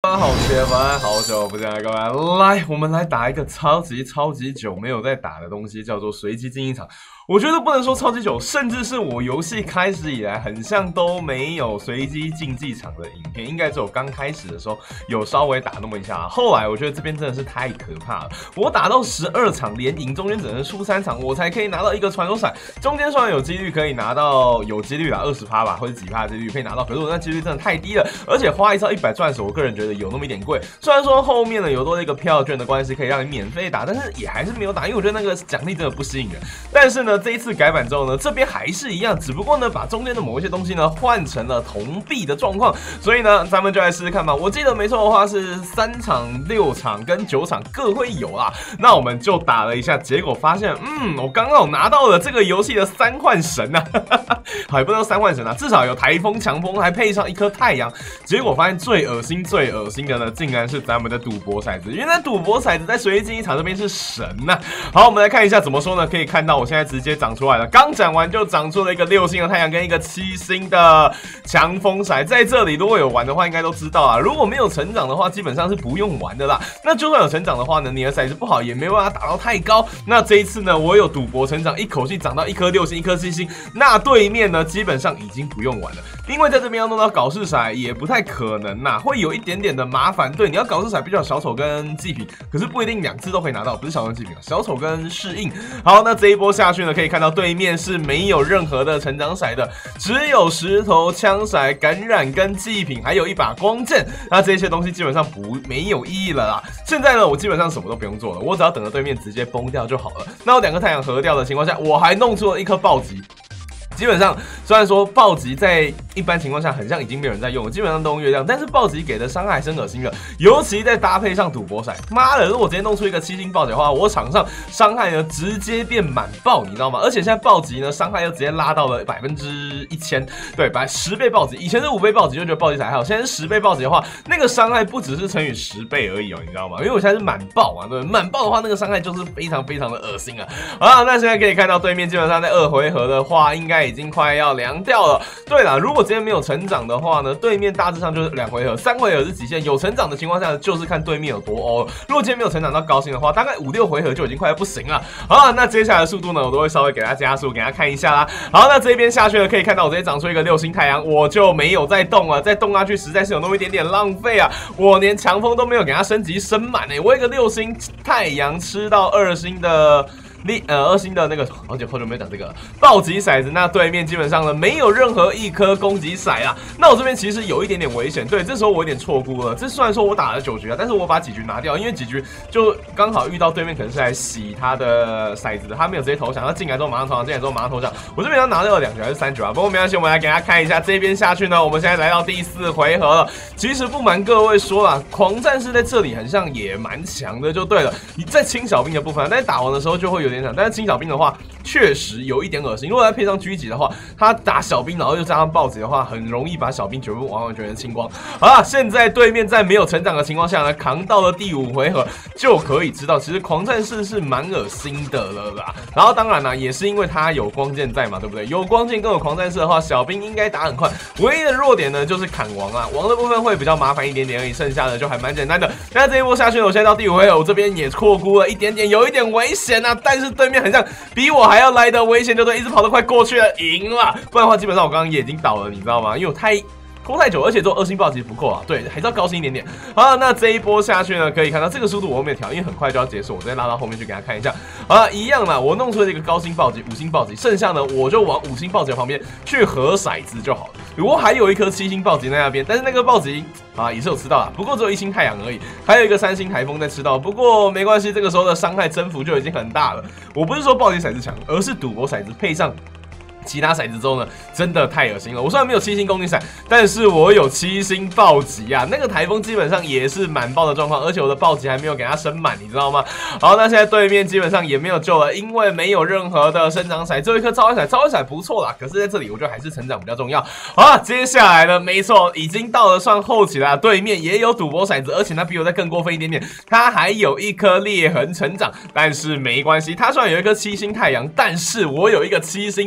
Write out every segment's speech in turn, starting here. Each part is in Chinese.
好铁粉，好久不见了，各位，来，我们来打一个超级久没有在打的东西，叫做随机竞技场。我觉得不能说超级久，甚至是我游戏开始以来，很像都没有随机竞技场的影片，应该只有刚开始的时候有稍微打那么一下。后来我觉得这边真的是太可怕了，我打到12场连赢，中间只能输3场，我才可以拿到一个传说骰。中间虽然有几率可以拿到，有几率啦，20%吧，或者几%的几率可以拿到，可是我那几率真的太低了，而且花一招100钻石，我个人觉得有那么一点贵。虽然说后面呢有多了一个票券的关系，可以让你免费打，但是也还是没有打，因为我觉得那个奖励真的不吸引人。但是呢，这一次改版之后呢，这边还是一样，只不过呢把中间的某一些东西呢换成了铜币的状况，所以呢咱们就来试试看吧。我记得没错的话是3场、6场跟9场各会有啦。那我们就打了一下，结果发现，我刚好拿到了这个游戏的3幻神啊，好，也不能说3幻神啊，至少有台风、强风，还配上一颗太阳。结果发现最恶心的呢，竟然是咱们的赌博骰子。原来赌博骰子在随机竞技场这边是神呐。好，我们来看一下怎么说呢？可以看到我现在直接长出来了，刚讲完就长出了一个6星的太阳跟一个7星的强风骰。在这里如果有玩的话，应该都知道啊。如果没有成长的话，基本上是不用玩的啦。那就算有成长的话呢，你的骰子不好也没办法打到太高。那这一次呢，我有赌博成长，一口气涨到一颗6星，一颗7星。那对面呢，基本上已经不用玩了，因为在这边要弄到搞事骰也不太可能呐，会有一点点的麻烦。对，你要搞事骰必须要小丑跟祭品，可是不一定2次都可以拿到，不是小丑跟祭品，小丑跟适应。好，那这一波下去呢，可以看到对面是没有任何的成长骰的，只有石头、枪骰、感染跟祭品，还有一把光剑。那这些东西基本上没有意义了啦。现在呢，我基本上什么都不用做了，我只要等着对面直接崩掉就好了。那我2个太阳合掉的情况下，我还弄出了一颗暴击。基本上，虽然说暴击在一般情况下很像已经没有人在用了，基本上都用月亮，但是暴击给的伤害还是很恶心的，尤其再搭配上赌博骰，妈的！如果直接弄出一个7星暴击的话，我场上伤害呢直接变满爆，你知道吗？而且现在暴击呢伤害又直接拉到了1000%，对，10倍暴击，以前是5倍暴击就觉得暴击才好，现在是10倍暴击的话，那个伤害不只是乘以10倍而已哦，你知道吗？因为我现在是满爆嘛，对，满爆的话那个伤害就是非常的恶心啊！好，那现在可以看到对面基本上在2回合的话，应该已经快要凉掉了。对啦，如果今天没有成长的话呢，对面大致上就是2回合，3回合是极限。有成长的情况下，就是看对面有多欧了。如果今天没有成长到高星的话，大概5、6回合就已经快要不行了。好，那接下来的速度呢，我都会稍微给它加速，给大家看一下啦。好，那这边下去了，可以看到我直接长出一个6星太阳，我就没有再动了，再动下去实在是有那么一点点浪费啊！我连强风都没有给它升级升满我一个6星太阳吃到2星的。2星的那个好久没有讲这个暴击骰子，那对面基本上呢没有任何一颗攻击骰啦。那我这边其实有一点点危险，对，这时候我有点错估了。这虽然说我打了9局啊，但是我把几局拿掉，因为几局就刚好遇到对面可能是来洗他的骰子的，他没有直接投降，他进来之后马上投降，进来之后马上投降。我这边要拿掉了2局还是3局啊？不过没关系，我们来给大家看一下这边下去呢。我们现在来到第4回合了。其实不瞒各位说啦，狂战士在这里很像也蛮强的，就对了。你在清小兵的部分，但是打完的时候就会有点惨，但是清小兵的话确实有一点恶心。如果再配上狙击的话，他打小兵然后又加上暴击的话，很容易把小兵全部完全清光。好啦，现在对面在没有成长的情况下呢，扛到了第5回合，就可以知道其实狂战士是蛮恶心的了啦。然后当然啦，也是因为他有光剑在嘛，对不对？有光剑跟有狂战士的话，小兵应该打很快。唯一的弱点呢就是砍王啊，王的部分会比较麻烦一点点而已，剩下的就还蛮简单的。那这一波下去，我现在到第5回合，我这边也错估了一点点，有一点危险啊。但是对面很像比我还要来的危险，就对，一直跑得快过去了，赢了。不然的话，基本上我刚刚也已经倒了，你知道吗？因为我拖太久，而且做2星暴击不够啊，对，还是要高星一点点。好，那这一波下去呢，可以看到这个速度我没有调，因为很快就要结束，我再拉到后面去给大家看一下。好，一样啦，我弄出了一个高星暴击、5星暴击，剩下呢我就往5星暴击的旁边去合骰子就好了。我还有一颗7星暴击在那边，但是那个暴击啊也是有吃到啦，不过只有1星太阳而已，还有一个3星台风在吃到，不过没关系，这个时候的伤害增幅就已经很大了。我不是说暴击骰子强，而是赌博骰子配上其他骰子之后呢，真的太恶心了。我虽然没有7星攻击骰，但是我有7星暴击啊！那个台风基本上也是满爆的状况，而且我的暴击还没有给它升满，你知道吗？好，那现在对面基本上也没有救了，因为没有任何的生长骰，只有一颗召唤骰，召唤骰不错啦，可是在这里我觉得还是成长比较重要。好了，接下来呢，没错，已经到了算后期了，对面也有赌博骰子，而且他比我再更过分一点点，他还有一颗裂痕成长，但是没关系，他虽然有一颗7星太阳，但是我有一个7星暴击。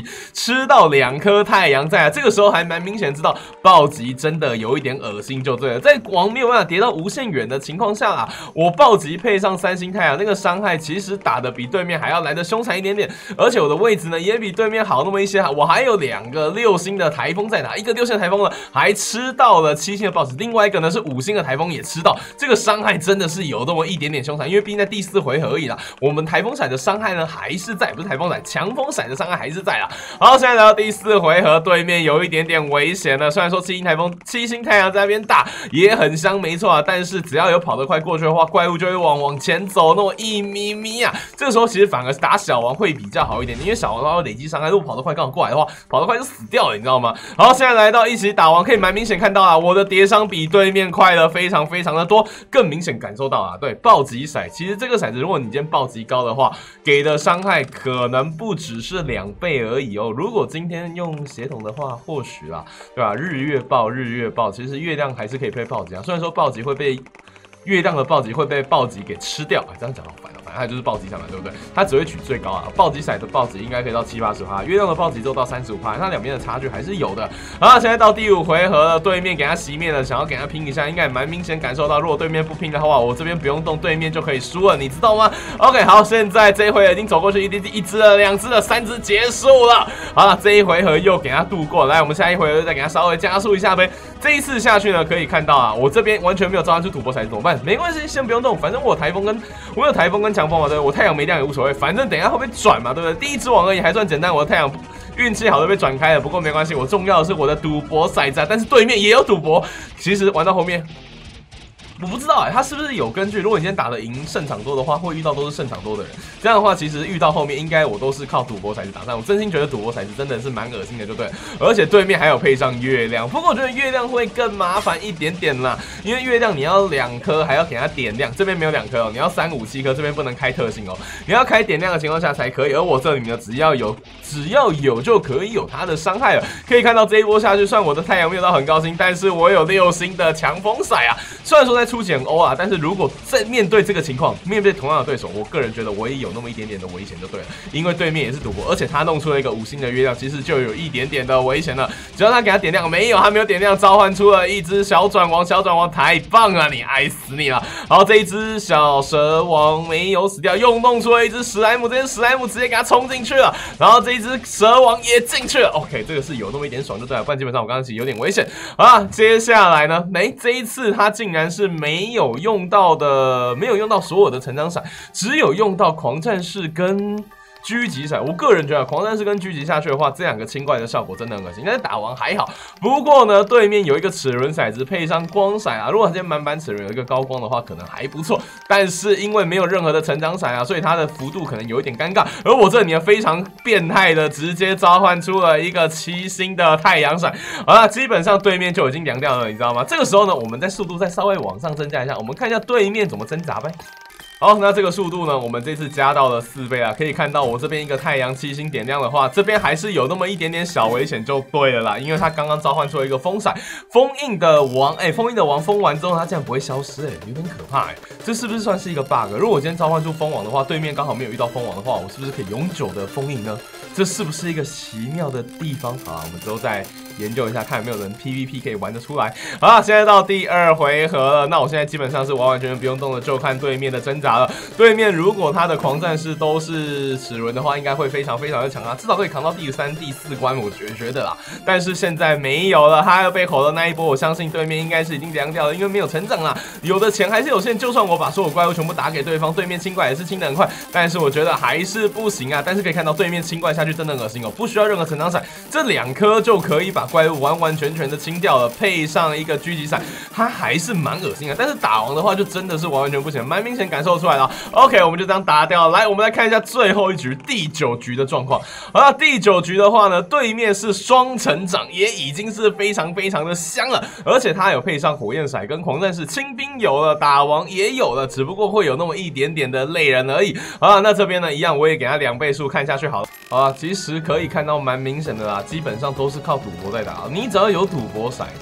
击，吃到2颗太阳在啊，这个时候还蛮明显知道暴击真的有一点恶心就对了。在王没有办法跌到无限远的情况下啊，我暴击配上3星太阳，那个伤害其实打得比对面还要来得凶残一点点，而且我的位置呢也比对面好那么一些，我还有2个6星的台风在打，一个6星的台风呢还吃到了7星的暴击，另外一个呢是5星的台风也吃到，这个伤害真的是有那么一点点凶残，因为毕竟在第4回合而已啦，我们台风伞的伤害呢还是在，不是台风伞，强风伞的伤害还是在啦。好，现在来到第4回合，对面有一点点危险了，虽然说7星台风、7星太阳在那边打也很香，没错啊，但是只要有跑得快过去的话，怪物就会往前走那么1咪咪啊，这个时候其实反而是打小王会比较好一点，因为小王的话会累积伤害，如果跑得快刚好过来的话，跑得快就死掉了，你知道吗？好，现在来到一起打王，可以蛮明显看到啊，我的跌伤比对面快了非常非常的多，更明显感受到啊，对，暴击骰，其实这个骰子如果你今天暴击高的话，给的伤害可能不只是2倍而已哦。如果今天用血统的话，或许啦，对吧？日月爆，其实月亮还是可以配暴击啊，虽然说暴击会被月亮的暴击会被暴击给吃掉，这样讲好烦哦。反正它就是暴击上来，对不对？它只会取最高啊。暴击骰的暴击应该可以到70-80%，月亮的暴击就到35%，它两边的差距还是有的。好，现在到第5回合了，对面给他熄灭了，想要给他拼一下，应该也蛮明显感受到，如果对面不拼的话，我这边不用动，对面就可以输了，你知道吗 ？OK， 好，现在这一回合已经走过去一只了，2只了，3只结束了。好了，这一回合又给他度过，来，我们下一回合再给他稍微加速一下呗。这一次下去呢，可以看到啊，我这边完全没有召唤出土拨骰子，怎么办？没关系，先不用动，反正我有台风跟强风嘛，对不对？我太阳没亮也无所谓，反正等一下会被转嘛，对不对？第1只王而已，还算简单。我的太阳运气好的被转开了，不过没关系，我重要的是我的赌博骰子，但是对面也有赌博。其实玩到后面，我不知道他是不是有根据？如果你今天打得赢胜场多的话，会遇到都是胜场多的人。这样的话，其实遇到后面应该我都是靠赌博骰子打上。我真心觉得赌博骰子真的是蛮恶心的，对不对？而且对面还有配上月亮，不过我觉得月亮会更麻烦一点点啦，因为月亮你要2颗，还要给它点亮，这边没有2颗哦，你要3、5、7颗，这边不能开特性哦，你要开点亮的情况下才可以。而我这里呢，只要有就可以有它的伤害了。可以看到这一波下去，虽然我的太阳没有到很高兴，但是我有6星的强风骰啊。虽然说在初期很欧啊，但是如果在面对这个情况，面对同样的对手，我个人觉得我也有那么一点点的危险就对了，因为对面也是赌博，而且他弄出了一个5星的月亮，其实就有一点点的危险了。只要他给他点亮，没有，他没有点亮，召唤出了一只小转王，小转王太棒了，你爱死你了。好，这一只小蛇王没有死掉，又弄出了一只史莱姆，这只史莱姆直接给他冲进去了，然后这一只蛇王也进去了。OK， 这个是有那么一点爽就对了，不然基本上我刚刚其实有点危险。好啦，接下来呢，这一次他竟然是没有用到所有的成长伞，只有用到狂战士跟狙击骰。我个人觉得狂战士跟狙击下去的话，这2个清怪的效果真的很恶心，但是打完还好。不过呢，对面有一个齿轮骰子配上光骰啊，如果今天满版齿轮有一个高光的话，可能还不错。但是因为没有任何的成长骰啊，所以它的幅度可能有一点尴尬。而我这里呢，非常变态的直接召唤出了一个7星的太阳骰。好了，基本上对面就已经凉掉了，你知道吗？这个时候呢，我们在速度再稍微往上增加一下，我们看一下对面怎么挣扎呗。好，那这个速度呢，我们这次加到了4倍啊，可以看到我这边一个太阳7星点亮的话，这边还是有那么一点点小危险就对了啦，因为他刚刚召唤出了一个风闪封印的王，封印的王封完之后，他竟然不会消失，有点可怕这是不是算是一个 bug？ 如果我今天召唤出封王的话，对面刚好没有遇到封王的话，我是不是可以永久的封印呢？这是不是一个奇妙的地方？好，我们之后再研究一下，看有没有人 PVP 可以玩得出来。好了，现在到第2回合了，那我现在基本上是完完全全不用动的，就看对面的挣扎了。对面如果他的狂战士都是齿轮的话，应该会非常非常的强啊，至少可以扛到第3、第4关，我觉得啦。但是现在没有了，他要被吼的那一波，我相信对面应该是已经凉掉了，因为没有成长啦。有的钱还是有限，就算我把所有怪物全部打给对方，对面清怪也是清得很快，但是我觉得还是不行啊。但是可以看到对面清怪下去真的很恶心哦，不需要任何成长伞，这2颗就可以把怪物完完全全的清掉了，配上一个狙击伞，它还是蛮恶心的。但是打王的话，就真的是完完全不行，蛮明显感受出来了。OK， 我们就这样打掉了。来，我们来看一下最后一局第9局的状况。好了，第9局的话呢，对面是双成长，也已经是非常非常的香了，而且它有配上火焰骰跟狂战士，清兵有了，打王也有了，只不过会有那么一点点的累人而已。好了，那这边呢，一样我也给它2倍速看下去好了。好了，其实可以看到蛮明显的啦，基本上都是靠赌博在打，你只要有赌博骰，有没有？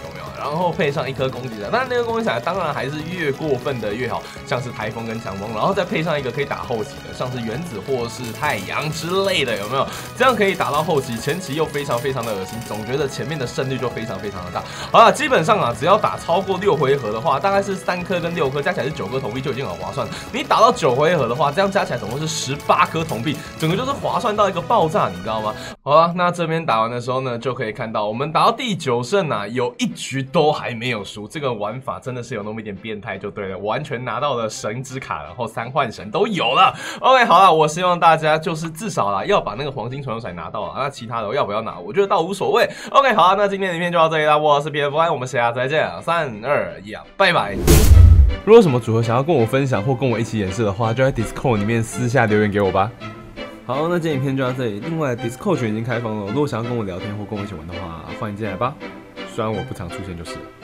然后配上一颗攻击伞，但那个攻击伞当然还是越过分的越好，像是台风跟强风，然后再配上一个可以打后期的，像是原子或是太阳之类的，有没有？这样可以打到后期，前期又非常的恶心，总觉得前面的胜率就非常的大。好了，基本上啊，只要打超过6回合的话，大概是3颗跟6颗加起来是9颗铜币就已经很划算了。你打到9回合的话，这样加起来总共是18颗铜币，整个就是划算到一个爆炸，你知道吗？好了，那这边打完的时候呢，就可以看到我们打到第9胜啊，有1局都还没有输，这个玩法真的是有那么一点变态就对了，完全拿到了神之卡，然后3幻神都有了。OK， 好了，我希望大家就是至少啦要把那个黄金传说骰拿到了，那其他的我要不要拿，我觉得倒无所谓。OK， 好，那今天的影片就到这里啦，我是BF1，我们下次再见，3、2、1，拜拜。如果有什么组合想要跟我分享或跟我一起演示的话，就在 Discord 里面私下留言给我吧。好，那今天影片就到这里。另外 Discord 群已经开放了，如果想要跟我聊天或跟我一起玩的话，欢迎进来吧。虽然我不常出现就是了。